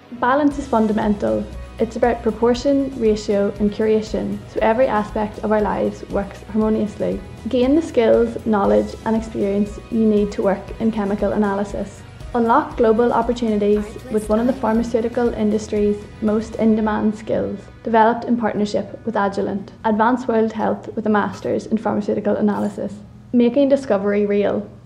Balance is fundamental. It's about proportion, ratio and curation, so every aspect of our lives works harmoniously. Gain the skills, knowledge and experience you need to work in chemical analysis. Unlock global opportunities with one of the pharmaceutical industry's most in-demand skills, developed in partnership with Agilent. Advance world health with a Master's in Pharmaceutical Analysis. Making discovery real.